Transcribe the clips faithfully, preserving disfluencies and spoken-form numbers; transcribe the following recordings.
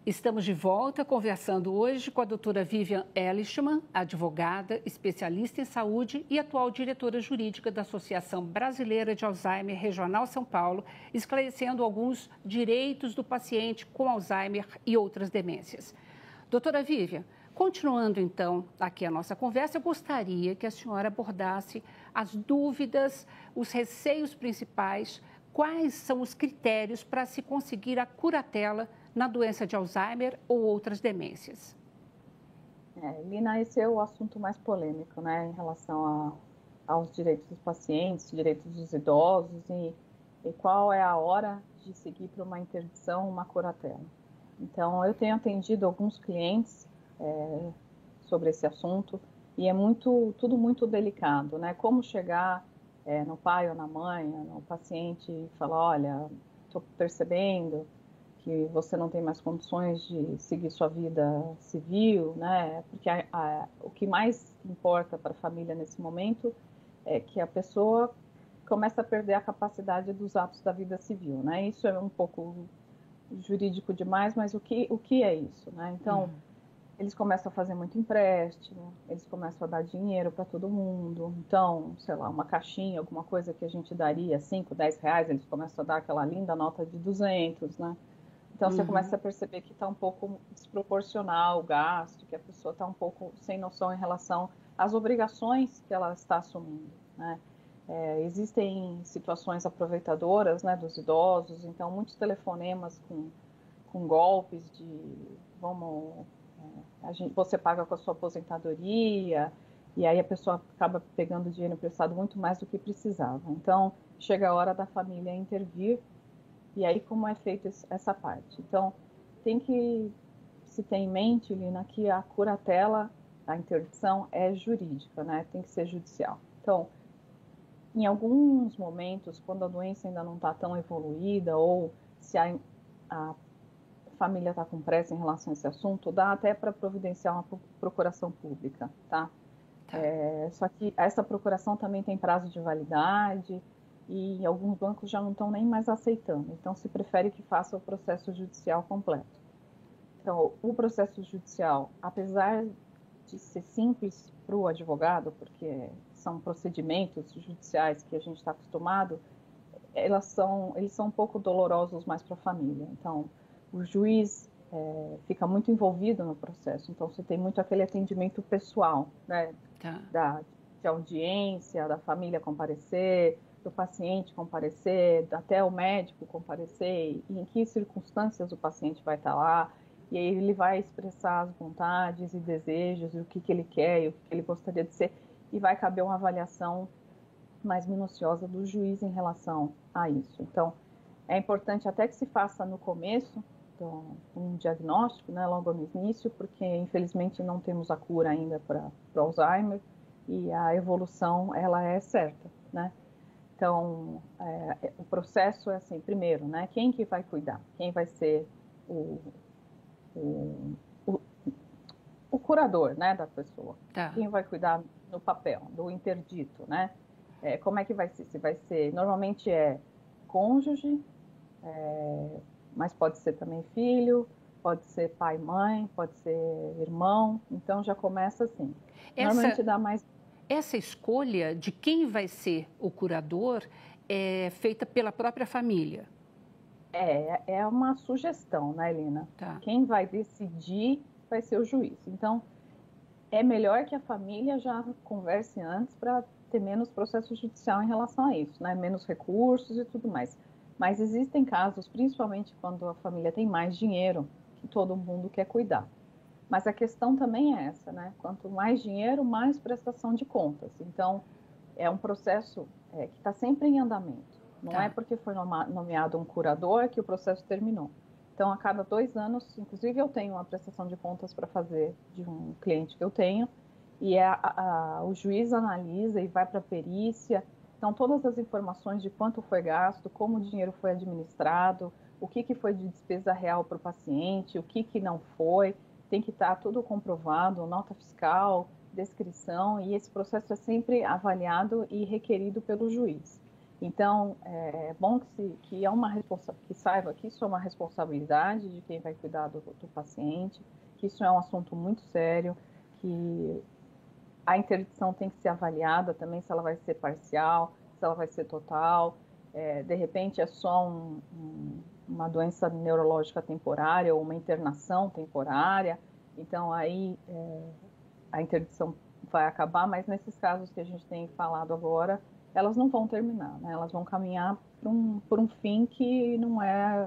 Estamos de volta conversando hoje com a doutora Vivian Elishman, advogada, especialista em saúde e atual diretora jurídica da Associação Brasileira de Alzheimer Regional São Paulo, esclarecendo alguns direitos do paciente com Alzheimer e outras demências. Doutora Vivian, continuando então aqui a nossa conversa, eu gostaria que a senhora abordasse as dúvidas, os receios principais, quais são os critérios para se conseguir a curatela na doença de Alzheimer ou outras demências. É, Lina, esse é o assunto mais polêmico, né, em relação a, aos direitos dos pacientes, direitos dos idosos e, e qual é a hora de seguir para uma interdição, uma curatela. Então, eu tenho atendido alguns clientes é, sobre esse assunto e é muito, tudo muito delicado, né, como chegar é, no pai ou na mãe, no paciente e falar, olha, estou percebendo que você não tem mais condições de seguir sua vida civil, né? Porque a, a, o que mais importa para a família nesse momento é que a pessoa começa a perder a capacidade dos atos da vida civil, né? Isso é um pouco jurídico demais, mas o que, o que é isso, né? Então, uhum. eles começam a fazer muito empréstimo, eles começam a dar dinheiro para todo mundo. Então, sei lá, uma caixinha, alguma coisa que a gente daria cinco, dez reais, eles começam a dar aquela linda nota de duzentos, né? Então, você uhum. começa a perceber que está um pouco desproporcional o gasto, que a pessoa está um pouco sem noção em relação às obrigações que ela está assumindo, né? É, existem situações aproveitadoras, né, dos idosos, então muitos telefonemas com, com golpes de, vamos, é, a gente, você paga com a sua aposentadoria, e aí a pessoa acaba pegando dinheiro emprestado muito mais do que precisava. Então, chega a hora da família intervir. E aí, como é feita essa parte? Então, tem que se ter em mente, Lina, que a curatela, a interdição é jurídica, né? Tem que ser judicial. Então, em alguns momentos, quando a doença ainda não está tão evoluída ou se a, a família está com pressa em relação a esse assunto, dá até para providenciar uma procuração pública, tá? tá. É, só que essa procuração também tem prazo de validade, e alguns bancos já não estão nem mais aceitando. Então, se prefere que faça o processo judicial completo. Então, o processo judicial, apesar de ser simples para o advogado, porque são procedimentos judiciais que a gente está acostumado, elas são, eles são um pouco dolorosos mais para a família. Então, o juiz é, fica muito envolvido no processo. Então, você tem muito aquele atendimento pessoal, né? Tá. Da, de audiência, da família comparecer, do paciente comparecer, até o médico comparecer, e em que circunstâncias o paciente vai estar lá, e aí ele vai expressar as vontades e desejos, e o que, que ele quer, e o que, que ele gostaria de ser, e vai caber uma avaliação mais minuciosa do juiz em relação a isso. Então, é importante até que se faça no começo, então, um diagnóstico, né, logo no início, porque infelizmente não temos a cura ainda para o Alzheimer, e a evolução, ela é certa, né? Então, é, o processo é assim, primeiro, né, quem que vai cuidar? Quem vai ser o, o, o, o curador, né, da pessoa? Tá. Quem vai cuidar no papel, do interdito, né? É, como é que vai ser? Se vai ser, normalmente é cônjuge, é, mas pode ser também filho, pode ser pai e mãe, pode ser irmão, então já começa assim. Essa... Normalmente dá mais... Essa escolha de quem vai ser o curador é feita pela própria família? É, é uma sugestão, né, Helena? Tá. Quem vai decidir vai ser o juiz. Então, é melhor que a família já converse antes para ter menos processo judicial em relação a isso, né? Menos recursos e tudo mais. Mas existem casos, principalmente quando a família tem mais dinheiro, que todo mundo quer cuidar. Mas a questão também é essa, né? Quanto mais dinheiro, mais prestação de contas. Então, é um processo é, que está sempre em andamento. Não tá. é porque foi nomeado um curador que o processo terminou. Então, a cada dois anos, inclusive eu tenho uma prestação de contas para fazer de um cliente que eu tenho, e é a, a, o juiz analisa e vai para a perícia. Então, todas as informações de quanto foi gasto, como o dinheiro foi administrado, o que, que foi de despesa real para o paciente, o que, que não foi, tem que estar tudo comprovado, nota fiscal, descrição, e esse processo é sempre avaliado e requerido pelo juiz. Então, é bom que, se, que, é uma responsa- que saiba que isso é uma responsabilidade de quem vai cuidar do, do paciente, que isso é um assunto muito sério, que a interdição tem que ser avaliada também, se ela vai ser parcial, se ela vai ser total, é, de repente é só um, um, uma doença neurológica temporária ou uma internação temporária, então aí é, a interdição vai acabar, mas nesses casos que a gente tem falado agora, elas não vão terminar, né? Elas vão caminhar por um, por um fim que não é...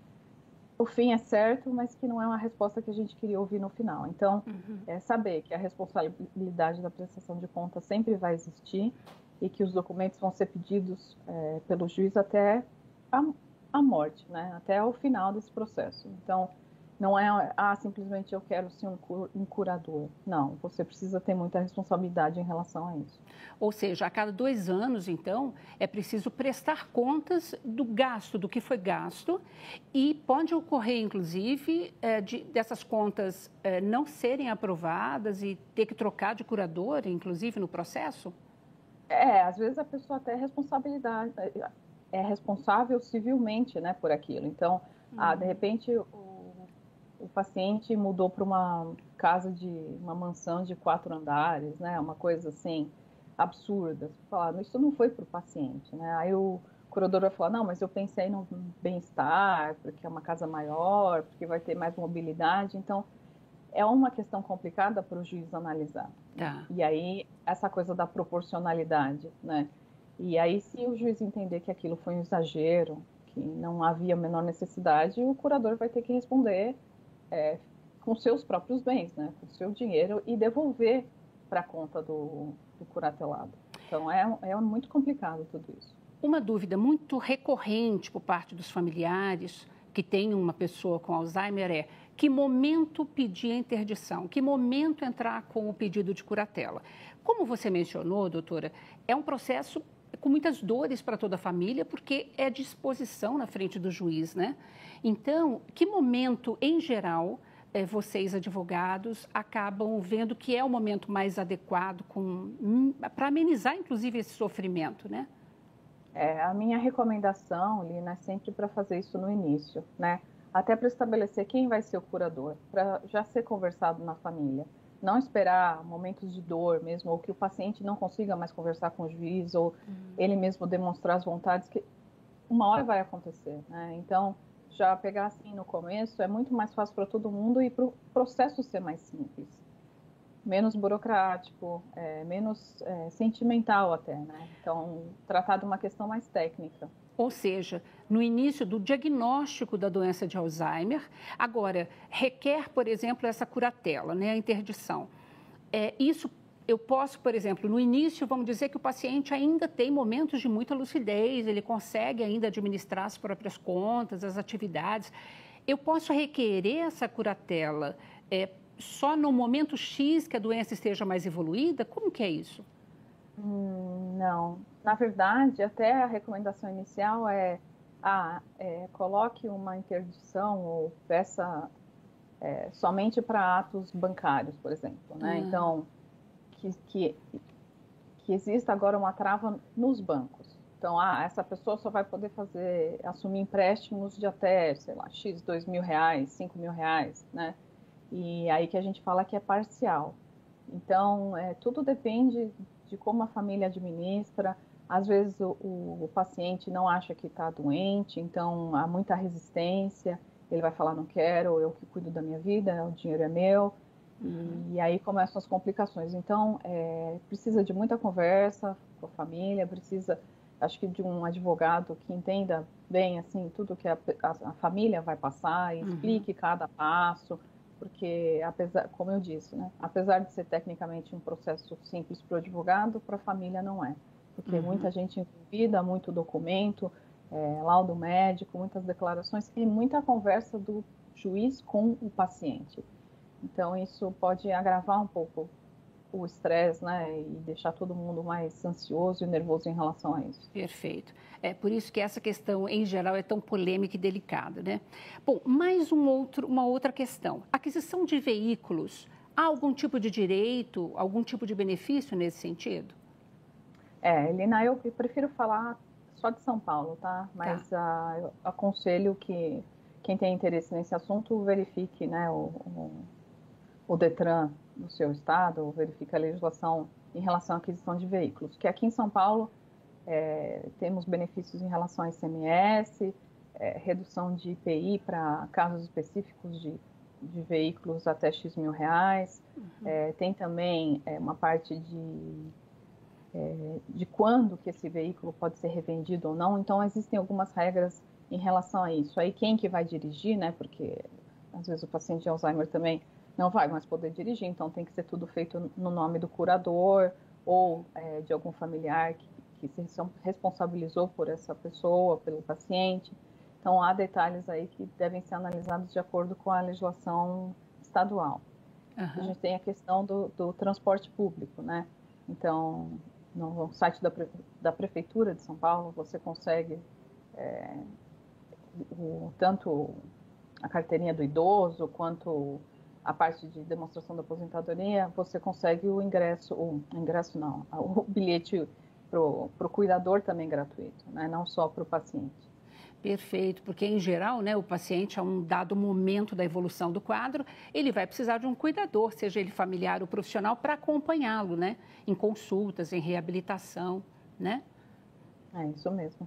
O fim é certo, mas que não é uma resposta que a gente queria ouvir no final. Então, uhum. é saber que a responsabilidade da prestação de contas sempre vai existir e que os documentos vão ser pedidos é, pelo juiz até a, a morte, né? Até o final desse processo. Então, não é, ah, simplesmente eu quero ser um, um curador. Não, você precisa ter muita responsabilidade em relação a isso. Ou seja, a cada dois anos, então, é preciso prestar contas do gasto, do que foi gasto, e pode ocorrer, inclusive, é, de, dessas contas é, não serem aprovadas e ter que trocar de curador, inclusive, no processo? É, às vezes a pessoa até é responsabilidade, é responsável civilmente, né, por aquilo. Então, hum. ah, de repente... o o paciente mudou para uma casa de uma mansão de quatro andares, né? Uma coisa assim absurda. Falar, isso não foi para o paciente, né? Aí o curador vai falar, não, mas eu pensei no bem-estar, porque é uma casa maior, porque vai ter mais mobilidade. Então é uma questão complicada para o juiz analisar. Tá. E aí essa coisa da proporcionalidade, né? E aí se o juiz entender que aquilo foi um exagero, que não havia a menor necessidade, o curador vai ter que responder É, com seus próprios bens, né, com seu dinheiro e devolver para a conta do, do curatelado. Então, é, é muito complicado tudo isso. Uma dúvida muito recorrente por parte dos familiares que têm uma pessoa com Alzheimer é que momento pedir a interdição, que momento entrar com o pedido de curatela. Como você mencionou, doutora, é um processo com muitas dores para toda a família, porque é disposição na frente do juiz, né? Então, que momento, em geral, eh, vocês, advogados, acabam vendo que é o momento mais adequado hum, para amenizar, inclusive, esse sofrimento, né? É, a minha recomendação, Lina, é sempre para fazer isso no início, né? Até para estabelecer quem vai ser o curador, para já ser conversado na família. Não esperar momentos de dor mesmo, ou que o paciente não consiga mais conversar com o juiz, ou uhum. ele mesmo demonstrar as vontades, que uma hora vai acontecer, né? Então, já pegar assim no começo é muito mais fácil para todo mundo e para o processo ser mais simples. Menos burocrático, é, menos é, sentimental até, né? Então, tratar de uma questão mais técnica. Ou seja, no início do diagnóstico da doença de Alzheimer, agora, requer, por exemplo, essa curatela, né, a interdição. É, isso eu posso, por exemplo, no início, vamos dizer que o paciente ainda tem momentos de muita lucidez, ele consegue ainda administrar as próprias contas, as atividades. Eu posso requerer essa curatela é, só no momento X que a doença esteja mais evoluída? Como que é isso? Hum, não. Na verdade, até a recomendação inicial é, ah, é coloque uma interdição ou peça é, somente para atos bancários, por exemplo, né? Uhum. Então, que, que, que exista agora uma trava nos bancos. Então, ah, essa pessoa só vai poder fazer, assumir empréstimos de até, sei lá, X, dois mil reais, cinco mil reais, né? E aí que a gente fala que é parcial. Então, é, tudo depende de como a família administra. Às vezes o, o, o paciente não acha que está doente, então há muita resistência. Ele vai falar, não quero, eu que cuido da minha vida, o dinheiro é meu. Uhum. E, e aí começam as complicações. Então, é, precisa de muita conversa com a família, precisa, acho que de um advogado que entenda bem, assim, tudo que a, a, a família vai passar e explique uhum. cada passo. Porque, apesar, como eu disse, né, apesar de ser tecnicamente um processo simples para o advogado, para a família não é. Porque uhum. muita gente envolvida, muito documento, é, laudo médico, muitas declarações e muita conversa do juiz com o paciente. Então, isso pode agravar um pouco o estresse, né, e deixar todo mundo mais ansioso e nervoso em relação a isso. Perfeito. É por isso que essa questão, em geral, é tão polêmica e delicada, né? Bom, mais um outro, uma outra questão. Aquisição de veículos, há algum tipo de direito, algum tipo de benefício nesse sentido? É, Helena, eu prefiro falar só de São Paulo, tá? Mas tá. Uh, eu aconselho que quem tem interesse nesse assunto verifique, né, o, o, o Detran no seu estado, verifique a legislação em relação à aquisição de veículos. Que aqui em São Paulo é, temos benefícios em relação a I C M S, é, redução de I P I para casos específicos de, de veículos até X mil reais. Uhum. É, tem também é, uma parte de, é, de quando que esse veículo pode ser revendido ou não. Então, existem algumas regras em relação a isso. Aí, quem que vai dirigir, né? Porque, às vezes, o paciente de Alzheimer também não vai mais poder dirigir, então tem que ser tudo feito no nome do curador ou é, de algum familiar que, que se responsabilizou por essa pessoa, pelo paciente. Então, há detalhes aí que devem ser analisados de acordo com a legislação estadual. Uhum. A gente tem a questão do, do transporte público, né? Então, no site da, da Prefeitura de São Paulo, você consegue é, o, tanto a carteirinha do idoso, quanto a parte de demonstração da aposentadoria, você consegue o ingresso, o ingresso não, o bilhete para o cuidador também gratuito, né? Não só para o paciente. Perfeito, porque em geral, né, o paciente, a um dado momento da evolução do quadro, ele vai precisar de um cuidador, seja ele familiar ou profissional, para acompanhá-lo, né, em consultas, em reabilitação, né? É isso mesmo.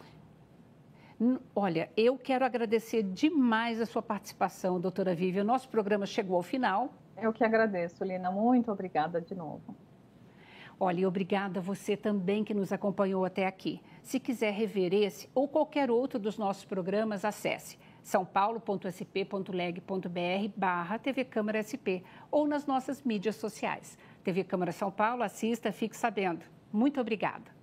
Olha, eu quero agradecer demais a sua participação, doutora Vivian. Nosso programa chegou ao final. Eu que agradeço, Lina. Muito obrigada de novo. Olha, e obrigada a você também que nos acompanhou até aqui. Se quiser rever esse ou qualquer outro dos nossos programas, acesse sãopaulo.sp.leg.br barra T V Câmara S P ou nas nossas mídias sociais. T V Câmara São Paulo, assista, fique sabendo. Muito obrigada.